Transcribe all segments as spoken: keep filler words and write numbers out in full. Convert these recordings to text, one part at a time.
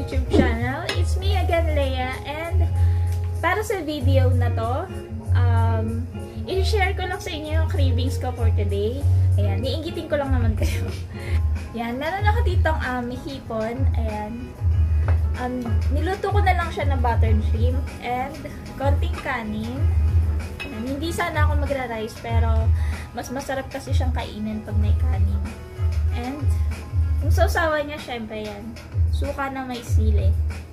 YouTube channel. It's me again, Leia, and para sa video na to, um, i-share ko lang sa inyo yung cravings ko for today. Ayan, niinggitin ko lang naman kayo. Ayan, meron ako ditong um, hipon. Ayan. Um, niluto ko na lang siya na buttered shrimp and konting kanin. Ayan, hindi sana ako magra-rice, pero mas masarap kasi siyang kainin pag may kanin. And yung sausawan niya, syempre yan. Suka na may sili.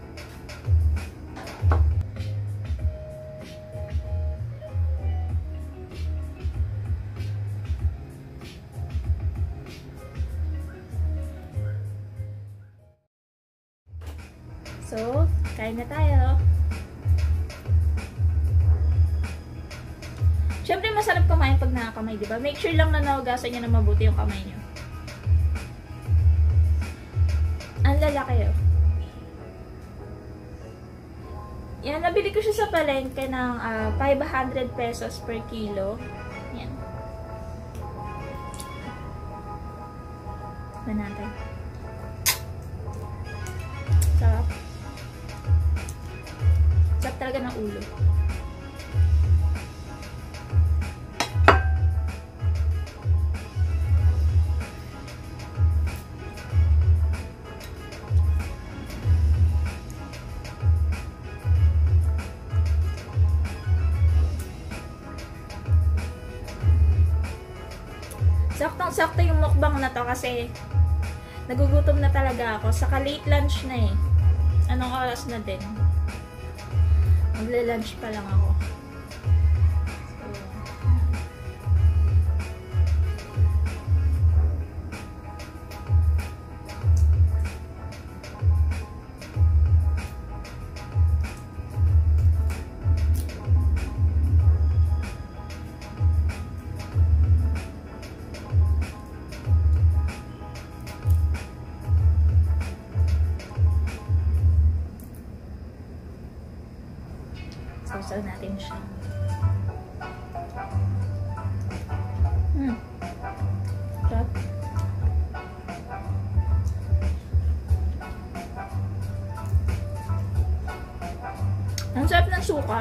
So, kain na tayo. Syempre, masarap kumain pag nakakamay, diba? Make sure lang na naugasan nyo na mabuti yung kamay nyo. Ang lalaki yun. Yan, nabili ko siya sa palengke ng uh, five hundred pesos per kilo. Yan. Tignan natin. Sarap. Sarap talaga ng ulo. Saktong-sakto yung mukbang na to kasi nagugutom na talaga ako. Saka late lunch na eh. Anong oras na din? Magla-lunch pa lang ako. Sausaw natin siya. Hmm. Sarap. Ang sarap ng suka.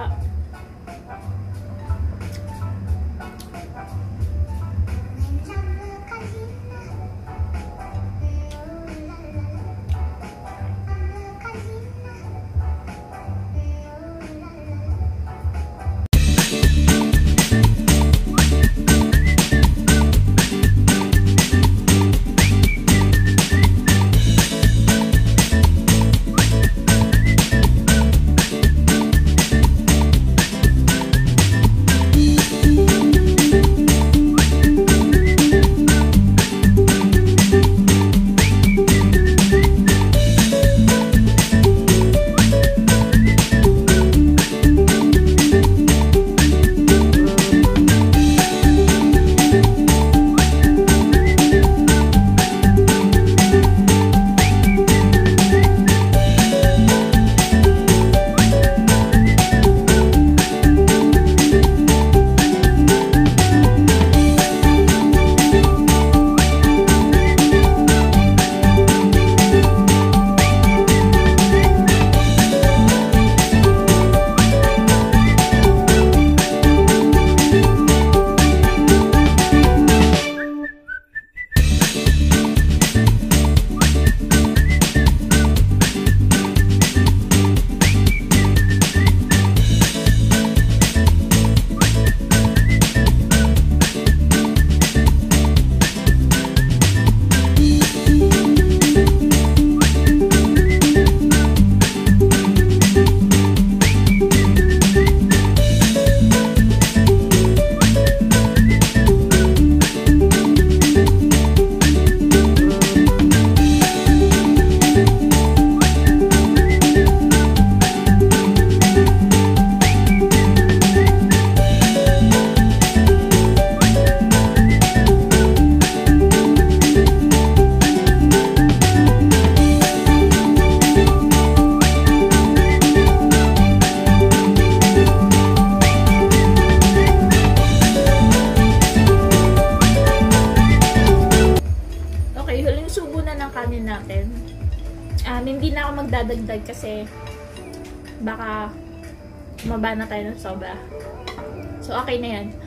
hindi na ako magdadagdag kasi baka maba na tayo ng sobra. So, okay na yan.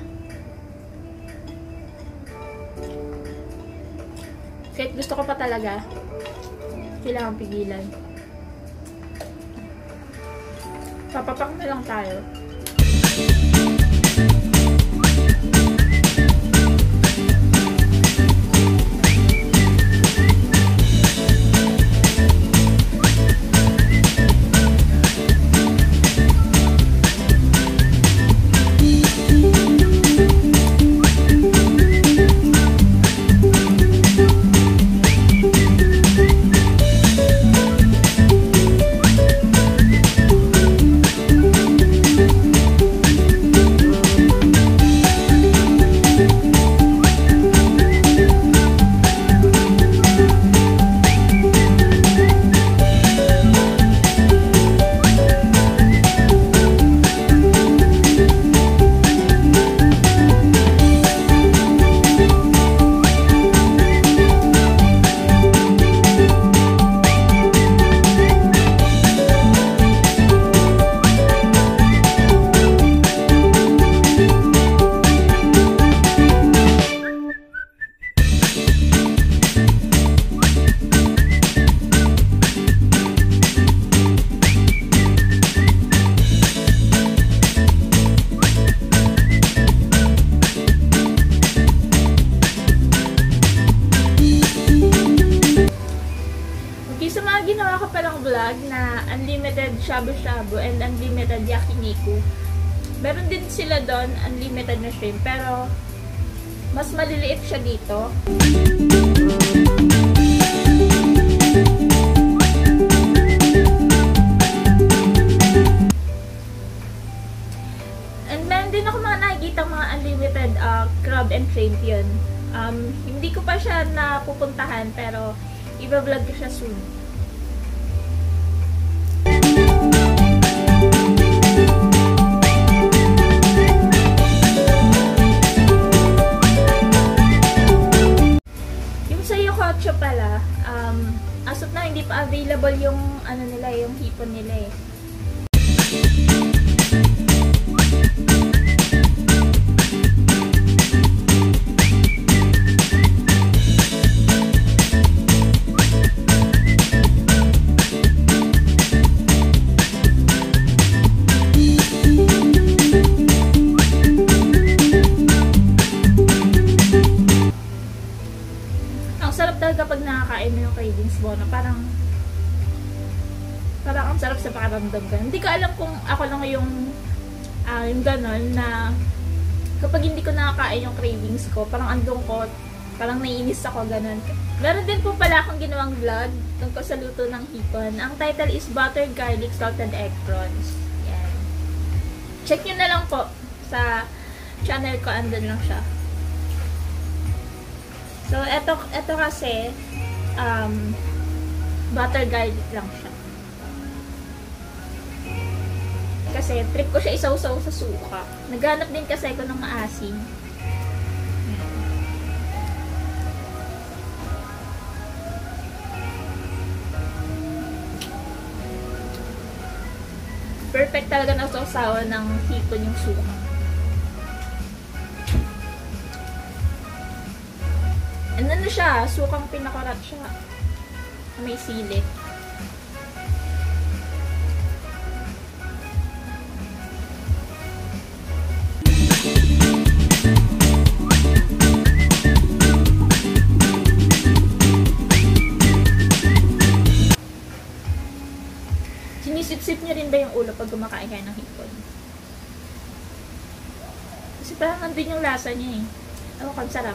Kahit gusto ko pa talaga, kailangan pigilan. Papapak na lang tayo. Ginawa ko palang vlog na unlimited shabu-shabu and unlimited yakiniku. Meron din sila doon, unlimited na shrimp, pero mas maliliit siya dito. And meron din ako mga nakikita mga unlimited uh, crab and shrimp yun. Um, hindi ko pa siya napupuntahan, pero i-vlog ko siya soon. Yokocho pala, um, as of now, hindi pa available yung, ano nila, yung hipon nila eh. Kapag nakakain mo yung cravings mo, na parang parang ang sarap sa pakiramdam ka. Hindi ko alam kung ako lang yung uh, yung ganon na kapag hindi ko nakakain yung cravings ko, parang andong ko, parang naiinis ako, ganon. Meron din po pala akong ginawang vlog tungkol sa luto ng hipon. Ang title is Buttered Garlic Salted Egg Prawns. Yan. Check nyo na lang po sa channel ko, andun lang siya. So, eto, eto kasi, um, butter garlic lang siya. Kasi, trip ko siya isaw-saw sa suka. Naghanap din kasi ako ng maasim. Perfect talaga na sausawan ng hipon yung suka. And ano siya, sukang pinakurat siya. May sili. Sinisip-sip niya rin ba yung ulo pag kumakain kayo ng hipon? Kasi parang nandun yung lasa niya eh. Ewan ko, ang sarap.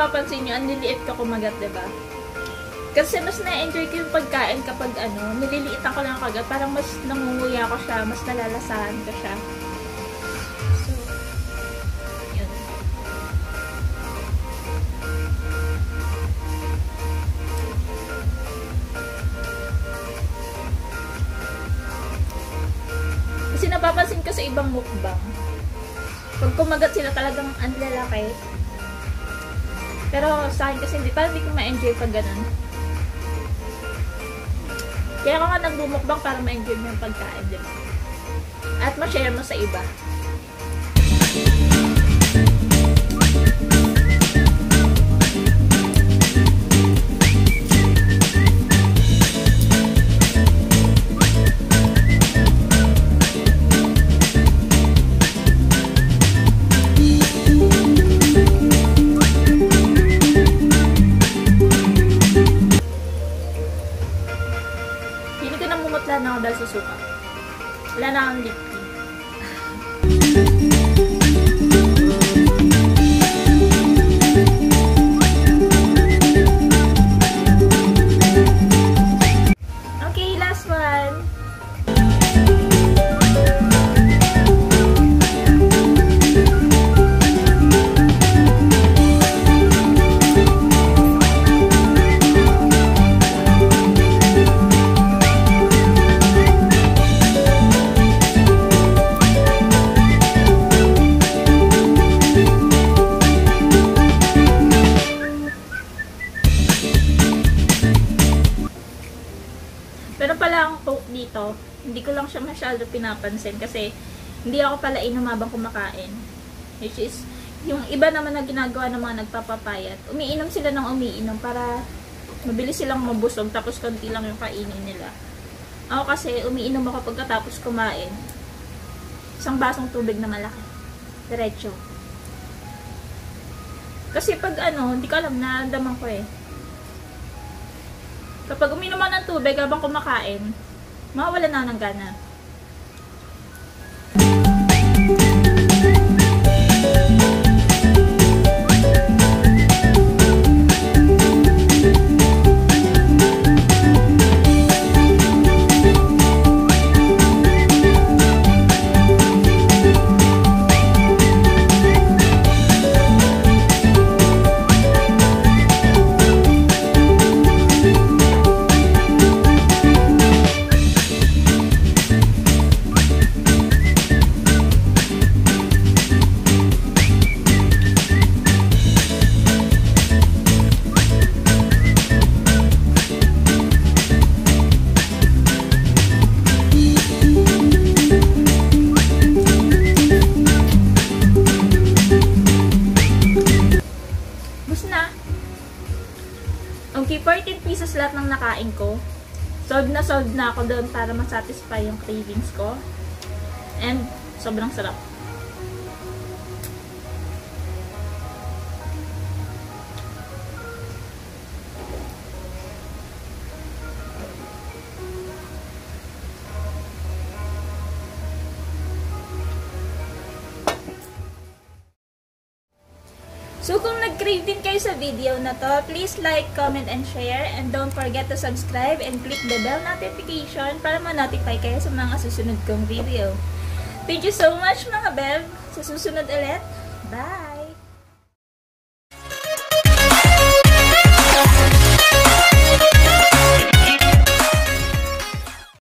napapansin nyo, ang liliit ko kumagat, diba? Kasi mas na-enjoy ko yung pagkain kapag ano, nililiitan ko lang kagat. Parang mas nangunguya ko siya, mas nalalasahan ko siya. So, yun. Kasi napapansin ko sa ibang mukbang, pag kumagat sila talagang ang lalaki. Pero sa akin kasi hindi, parang hindi ko ma-enjoy pag ganun. Kaya ako nga nagbumukbang para ma-enjoy mo yung pagkain, diba? At ma-share mo sa iba. Wala na ako dahil sa suka. Wala na akong lip tint. Okay, last one. Pero pala ang poke dito, hindi ko lang siya masyado pinapansin kasi hindi ako pala inom habang kumakain. Which is, yung iba naman na ginagawa ng mga nagpapapayat, umiinom sila ng umiinom para mabilis silang mabusog tapos konti lang yung kainin nila. Ako kasi, umiinom ako pagkatapos kumain. Isang basong tubig na malaki. Diretso. Kasi pag ano, hindi ko alam, nararamdaman ko eh. Kapag uminom ako ng tubig habang kumakain, mawawala na ng gana. Okay, fourteen pieces lahat ng nakain ko. Solved na solved na ako doon para masatisfy yung cravings ko. And sobrang sarap. So kung nag-crave din kayo sa video na to, please like, comment, and share. And don't forget to subscribe and click the bell notification para ma-notify kayo sa mga susunod kong video. Thank you so much mga beb! Sa susunod ulit, bye!